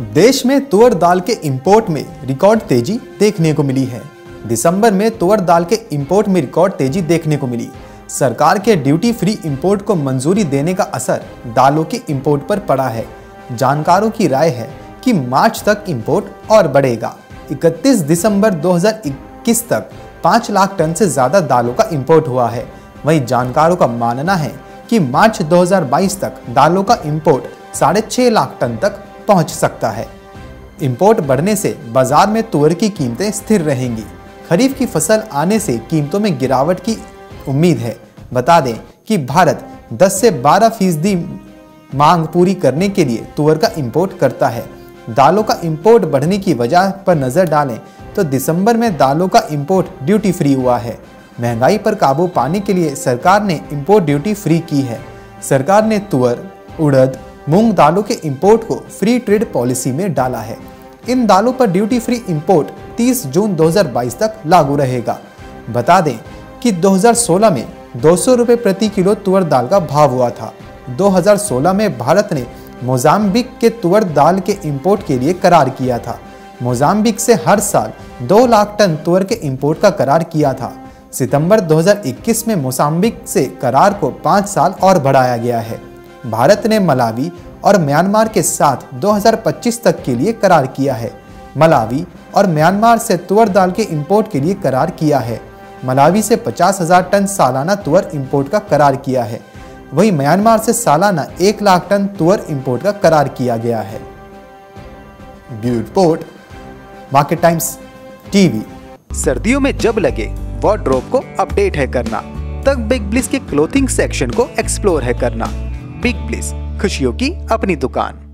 देश में तुअर दाल के इंपोर्ट में रिकॉर्ड तेजी देखने को मिली है। दिसंबर में तुअर दाल के इंपोर्ट में रिकॉर्ड तेजी देखने को मिली। सरकार के ड्यूटी फ्री इंपोर्ट को मंजूरी देने का असर दालों के इंपोर्ट पर पड़ा है। जानकारों की राय है कि मार्च तक इंपोर्ट और बढ़ेगा। 31 दिसंबर 2021 तक 5 लाख टन से ज्यादा दालों का इंपोर्ट हुआ है। वहीं जानकारों का मानना है कि मार्च 2022 तक दालों का इंपोर्ट 6.5 लाख टन तक पहुंच सकता है। इंपोर्ट बढ़ने से बाजार में तुअर की कीमतें स्थिर रहेंगी। खरीफ की फसल आने से कीमतों में गिरावट की उम्मीद है। बता दें कि भारत 10 से 12% मांग पूरी करने के लिए तुअर का इंपोर्ट करता है। दालों का इंपोर्ट बढ़ने की वजह पर नजर डालें तो दिसंबर में दालों का इंपोर्ट ड्यूटी फ्री हुआ है। महंगाई पर काबू पाने के लिए सरकार ने इंपोर्ट ड्यूटी फ्री की है। सरकार ने तुअर, उड़द, मूंग दालों के इंपोर्ट को फ्री ट्रेड पॉलिसी में डाला है। इन दालों पर ड्यूटी फ्री इंपोर्ट 30 जून 2022 तक लागू रहेगा। बता दें कि 2016 में 200 रुपये प्रति किलो तुअर दाल का भाव हुआ था। 2016 में भारत ने मोजाम्बिक के तुअर दाल के इंपोर्ट के लिए करार किया था। मोजाम्बिक से हर साल 2 लाख टन तुअर के इंपोर्ट का करार किया था। सितंबर 2021 में मोजाम्बिक से करार को 5 साल और बढ़ाया गया है। भारत ने मलावी और म्यांमार के साथ 2025 तक के लिए करार किया है। मलावी और म्यांमार से तुअर दाल के इंपोर्ट के लिए करार किया है। मलावी से 50,000 टन सालाना तुअर इंपोर्ट का करार किया है। वहीं म्यांमार से सालाना 1 लाख टन तुअर इंपोर्ट का करार किया गया है। Bureau report, market times TV. सर्दियों में जब लगे वार्डरोब को अपडेट है करना, तब बिग ब्लिस के क्लोथिंग सेक्शन को एक्सप्लोर है करना। बिग ब्लिस, खुशियों की अपनी दुकान।